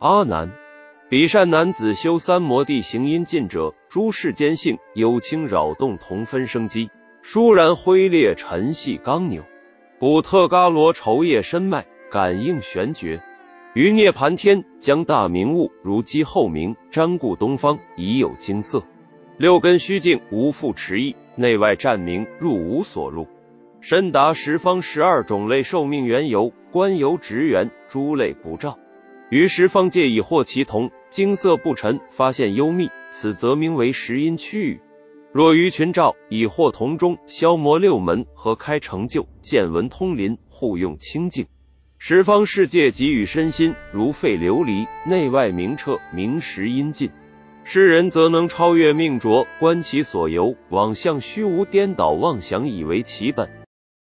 阿难，彼善男子修三摩地行阴尽者，诸世间性有情扰动同分生机，倏然挥裂沉细刚扭，补特伽罗愁叶深脉，感应玄觉。于涅盘天将大明悟如鸡后鸣，瞻顾东方已有金色。六根虚静，无复迟意，内外湛明，入无所入。深达十方12种类寿命缘由，观由直缘，诸类不照。于十方界已获其同，精色不沉，发现幽密，此则名为十因区域。若于群照，已获同中，消磨六门，合开成就，见闻通灵，互用清净。十方世界给予身心，如沸琉璃，内外明彻，明实因尽。世人则能超越命浊，观其所由，往向虚无颠倒妄想，以为其本。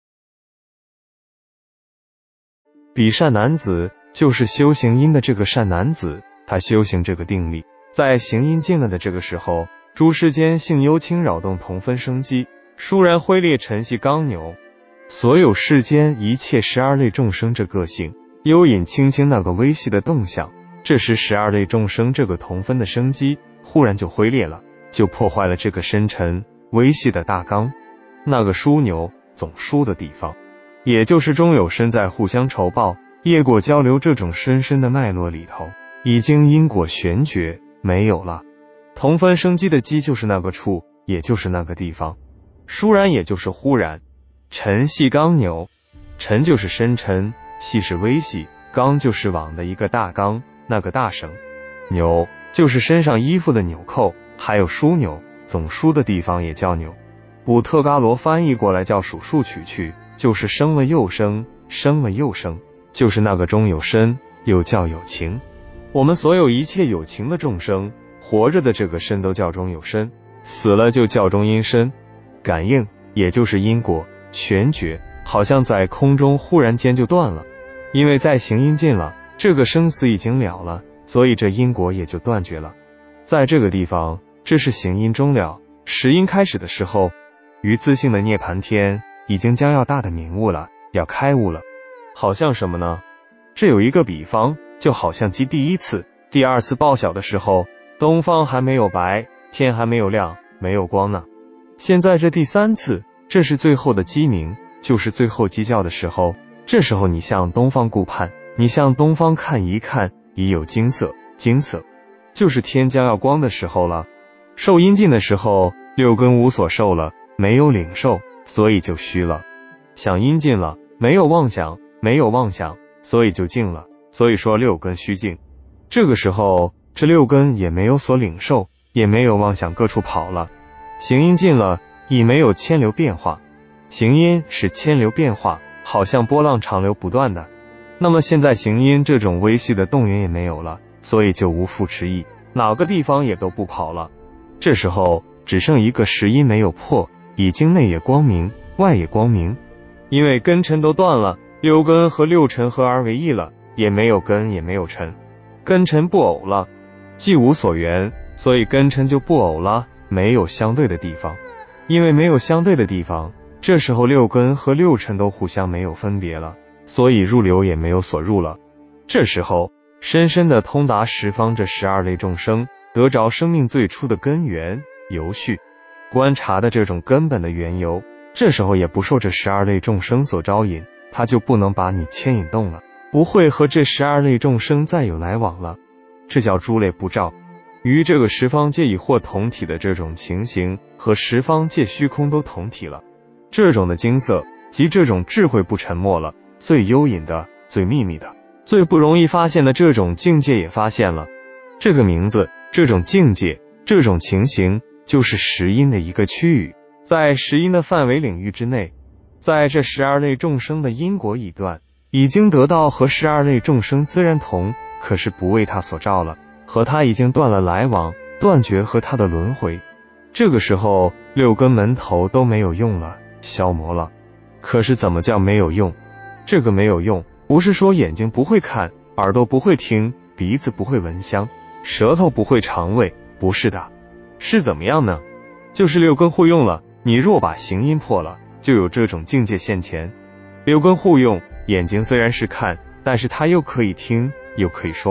彼善男子就是修行阴的这个善男子，他修行这个定力，在行阴尽了的这个时候，诸世间性幽轻扰动同分生机，倏然挥裂沉细刚扭。所有世间一切12类众生这个性幽隐轻轻那个微细的动向，这时12类众生这个同分的生机忽然就挥裂了，就破坏了这个深沉微细的大纲，那个枢纽总枢的地方，也就是中有身在互相仇报业果交流这种深深的脉络里头，已经因果玄觉没有了。同分生机的机就是那个处，也就是那个地方。倏然也就是忽然。沉细刚扭，沉就是深沉，细是微细，刚就是网的一个大纲，那个大绳。扭就是身上衣服的纽扣，还有枢纽，总枢的地方也叫纽。补特伽罗翻译过来叫数数取去，就是生了又生，生了又生，就是那个中有身，又叫有情。我们所有一切有情的众生，活着的这个身都叫中有身，死了就叫中阴身。感应也就是因果玄觉，好像在空中忽然间就断了，因为在行阴尽了，这个生死已经了了，所以这因果也就断绝了。在这个地方，这是行阴终了，实阴开始的时候，于自性的涅盘天已经将要大的明悟了，要开悟了。好像什么呢？这有一个比方，就好像鸡第一次、第二次报晓的时候，东方还没有白，天还没有亮，没有光呢。现在这第三次，这是最后的鸡鸣，就是最后鸡叫的时候，这时候你向东方顾盼，你向东方看一看，已有金色，金色就是天将要光的时候了。受阴尽的时候，六根无所受了，没有领受，所以就虚了。想阴尽了，没有妄想，没有妄想，所以就静了，所以说六根虚静。这个时候，这六根也没有所领受，也没有妄想各处跑了。行阴尽了，已没有牵流变化。行阴是牵流变化，好像波浪长流不断的。那么现在行阴这种微细的动员也没有了，所以就无复迟意，哪个地方也都不跑了。这时候只剩一个实因没有破，已经内也光明，外也光明。因为根尘都断了，六根和六尘合而为一了，也没有根也没有尘，根尘不偶了，既无所缘，所以根尘就不偶了，没有相对的地方。因为没有相对的地方，这时候六根和六尘都互相没有分别了，所以入流也没有所入了。这时候深深的通达十方这12类众生，得着生命最初的根源由序，观察的这种根本的缘由，这时候也不受这12类众生所招引，他就不能把你牵引动了，不会和这12类众生再有来往了，这叫诸类不照。于这个十方界已或同体的这种情形，和十方界虚空都同体了。这种的精色及这种智慧不沉默了，最幽隐的、最秘密的、最不容易发现的这种境界也发现了。这个名字，这种境界，这种情形，就是十因的一个区域，在十因的范围领域之内，在这12类众生的因果已断，已经得到和12类众生虽然同，可是不为他所照了，和他已经断了来往，断绝和他的轮回。这个时候六根门头都没有用了，消磨了。可是怎么叫没有用？这个没有用，不是说眼睛不会看，耳朵不会听，鼻子不会闻香，舌头不会尝味，不是的。是怎么样呢？就是六根互用了，你若把行阴破了，就有这种境界现前。六根互用，眼睛虽然是看，但是它又可以听，又可以说话，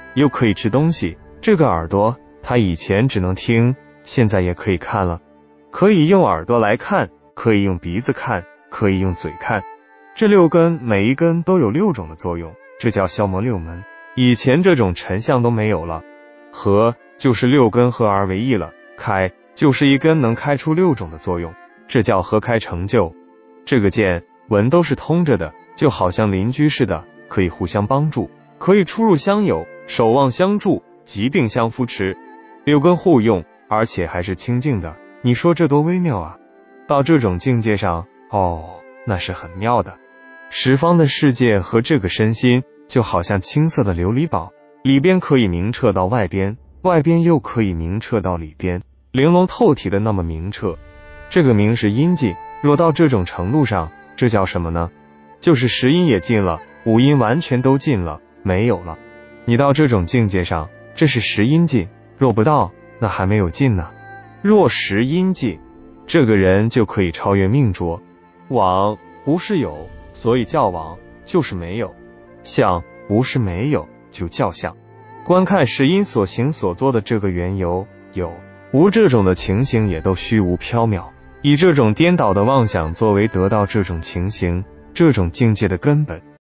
又可以吃东西。这个耳朵，他以前只能听，现在也可以看了。可以用耳朵来看，可以用鼻子看，可以用嘴看。这六根每一根都有6种的作用，这叫消磨六门。以前这种尘相都没有了。合就是6根合而为一了，开就是一根能开出6种的作用，这叫合开成就。这个见闻都是通着的，就好像邻居似的，可以互相帮助，可以出入相友，守望相助，疾病相扶持，6根互用，而且还是清净的。你说这多微妙啊！到这种境界上，那是很妙的。十方的世界和这个身心就好像青色的琉璃宝，里边可以明澈到外边，外边又可以明澈到里边，玲珑透体的那么明澈。这个明是阴尽，若到这种程度上，这叫什么呢？就是十阴也尽了，五阴完全都尽了，没有了。你到这种境界上，这是十阴尽，若不到，那还没有尽呢。若十阴尽，这个人就可以超越命浊。往不是有，所以叫往，就是没有。相不是没有，就叫相。观看十阴所行所作的这个缘由，有无这种的情形也都虚无缥缈，以这种颠倒的妄想作为得到这种情形，这种境界的根本。